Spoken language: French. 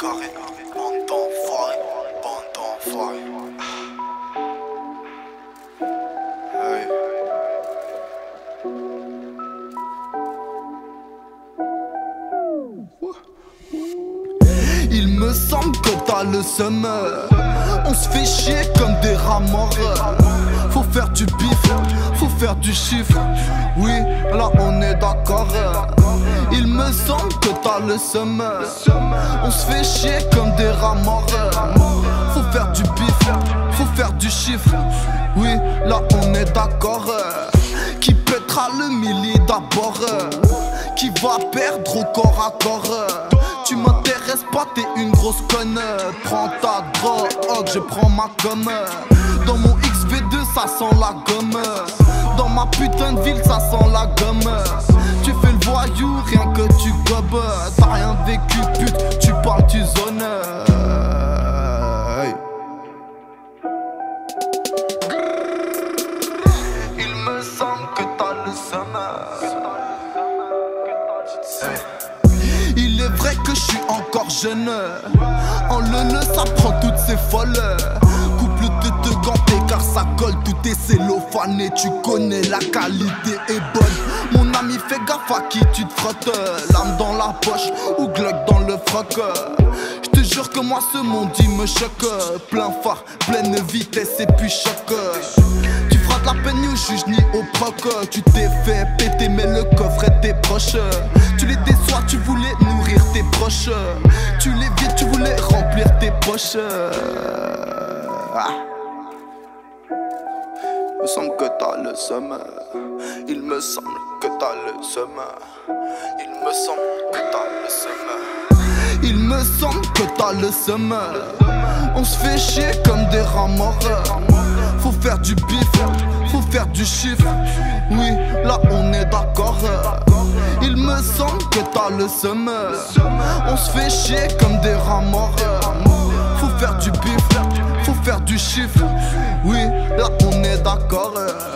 carré, bande d'enfoirés, bande d'enfoirés. Hey. Il me semble que t'as le seum. On se fait chier comme des rats morts. Faut faire du bif, faut faire du chiffre. Oui, là on est d'accord. Il me semble que t'as le seum. On se fait chier comme des rats morts. Faut faire du bif, faut faire du chiffre. Oui, là on est d'accord. Qui pètera le milli d'abord? Qui va perdre au corps à corps? Tu m'intéresses pas, t'es une grosse conne. Prends ta drogue, je prends ma gomme. Dans mon XV2 ça sent la gomme. Dans ma putain de ville ça sent la gomme. Tu fais le voyou, rien que tu gobes. T'as rien vécu pute, tu parles du zone. Hey. Il me semble que t'as le seum. Il est vrai que je suis encore jeune. En le ça prend toutes ces folles. Couple de te ganté car ça colle. Tout est cellophané, tu connais la qualité est bonne. Mon ami fais gaffe à qui tu te frottes. Lame dans la poche ou glock dans le froc. Je te jure que moi ce monde il me choque. Plein phare, pleine vitesse et puis choc. Tu feras de la peine ni au juge ni au proc. Tu t'es fait péter mais le coffre est tes proches. Tu les déçois, tu voulais nourrir tes proches. Tu les vides, tu voulais remplir tes poches. Il me semble que t'as le seum. Il me semble que t'as le seum. Il me semble que t'as le seum. Il me semble que t'as le seum. On se fait chier comme des rats morts. Faut faire du bif, faut faire du chiffre. Oui, là on est d'accord. Il me semble que t'as le seum. On se fait chier comme des rats morts. Faut faire du bif, faut faire du chiffre. Oui, là on est d'accord.